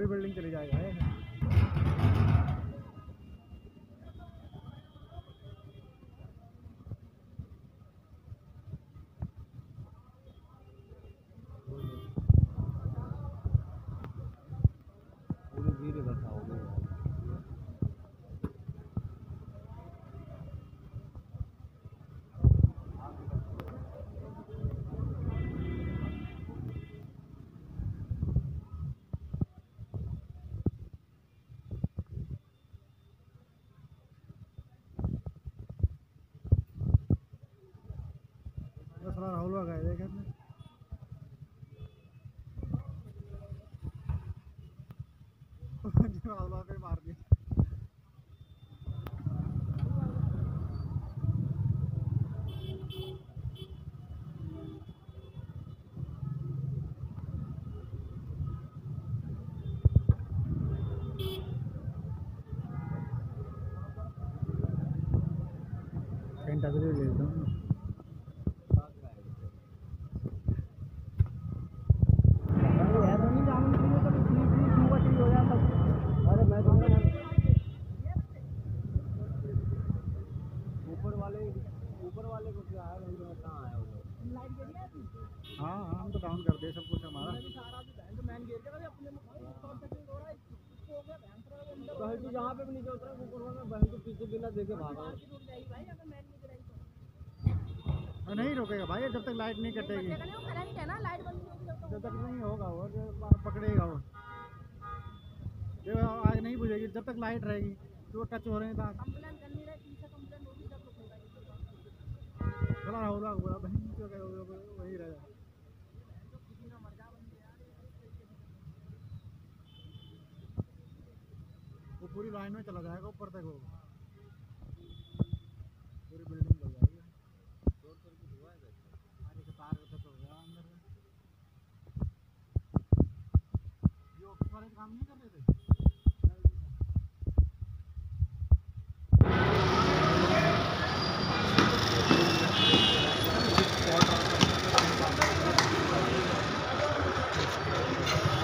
Building चली जाएगा है। पूरी धीरे बताओगे। सारा राहुल आ गए देखे आपने। पे मार दिया। घंटा भी ले लेता हूँ। ऊपर वाले को क्या है, कहाँ आया वो? हाँ हाँ, हम तो डाउन कर दिए सब कुछ हमारा। बहन जहाँ पे भी नीचे उतरा ऊपर वाला बहन को पीछे बिना देखे भागा। नहीं रोकेगा भाई जब तक लाइट नहीं कटेगी। जब तक नहीं होगा वो पकड़ेगा वो। आग नहीं बुझेगी जब तक लाइट रहेगी। जो टच हो रहे हैं चला होगा बोला वही रहेगा। वो पूरी लाइन में चला जाएगा ऊपर तक होगा। पूरी बिल्डिंग लग जाएगी। तार तो गया अंदर में। ये ऑफिस वाले काम नहीं कर रहे थे।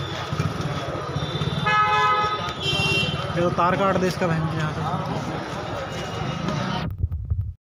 ये तो तार काट दे इसका बहन यहाँ से।